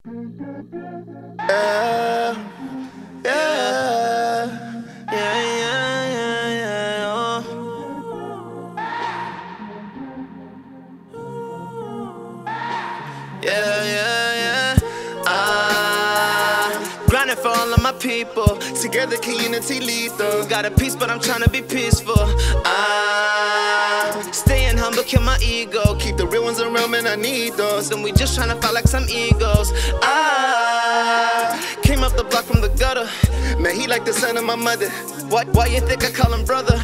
Yeah, yeah, oh. Yeah. Grinding for all of my people. Together, community lethal. Got a peace, but I'm trying to be peaceful. Staying humble, kill my ego. Keep the real ones around, man, I need those. And we just trying to fight like some egos. Came up the block from the gutter. Man, he like the son of my mother. Why you think I call him brother?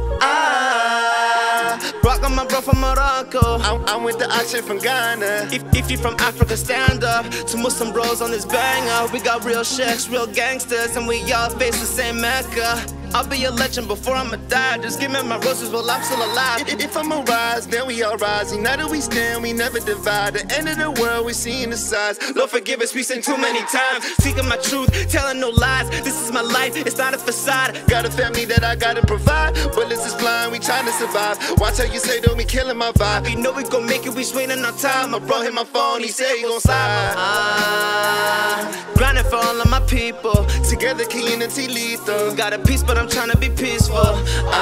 Rock on my bro from Morocco. I'm with the action from Ghana. If you from Africa, stand up. To Muslim bros on this banger. We got real sheikhs, real gangsters, and we all face the same Mecca. I'll be a legend before I'ma die. Just give me my roses while I'm still alive. If I'ma rise, then we all rise. United we stand, we never divide. The end of the world, we seeing the size. Lord forgive us, we sin too many times. Seeking my truth, telling no lies. This is my life, it's not a facade. Got a family that I gotta provide. Bullets is flying, we trying to survive. Watch how you say don't be killing my vibe. We know we gon' make it, we just waiting on time. My bro hit my phone, he said he gon' slide. Grinding for all of my people. Together, community lethal. Got a peace, but I'm trying to be peaceful.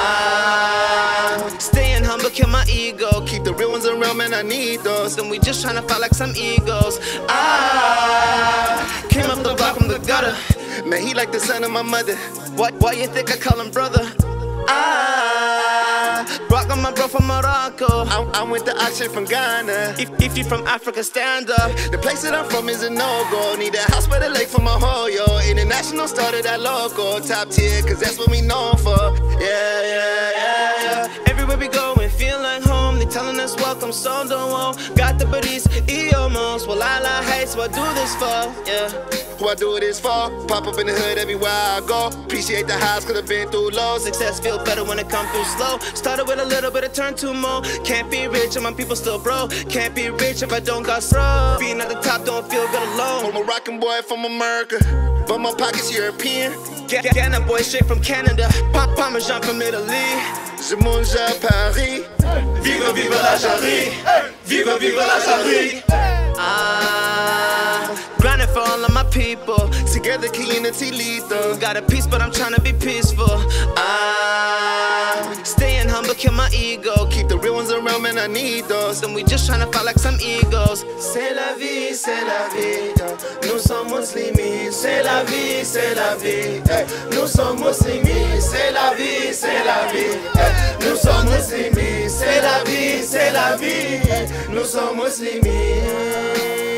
Staying humble, kill my ego. Keep the real ones around, man, I need those. And we just trying to fight like some egos. Came up the block from the gutter. Man, he like the son of my mother. Why you think I call him brother? Rock on my bro from Morocco. I'm with the action from Ghana. If you from Africa, stand up. The place that I'm from is a no-go. Need a house by the lake for my whole, yo. International started at local. Top tier, cause that's what we known for. Yeah. Everywhere we go, we feel like home. They telling us welcome, so don't want. Got the buddies, almost. Well, I hate, so I do this for, yeah. Who I do this for? Pop up in the hood everywhere I go. Appreciate the highs, cause I've been through lows. Success feel better when it come through slow. Started with a little bit, it turned to more. Can't be rich and my people still broke. Can't be rich if I don't got throw. Being at the top don't feel good alone. I'm a rockin' boy from America, but my pockets European. Ghana boy straight from Canada. Parmesan from Italy. Je mange à Paris. Vive, vive la Jarry. Vive, vive la Jarry. Grinding for all of my people. Together, community lethal. Got a peace, but I'm trying to be peaceful. Staying humble, kill my ego. Keep the real ones around, man, I need those. And we just trying to fight like some egos. C'est la vie, nous sommes musulmans. C'est la vie, nous sommes musulmans. C'est la vie, nous sommes musulmans. C'est la vie, nous sommes musulmans.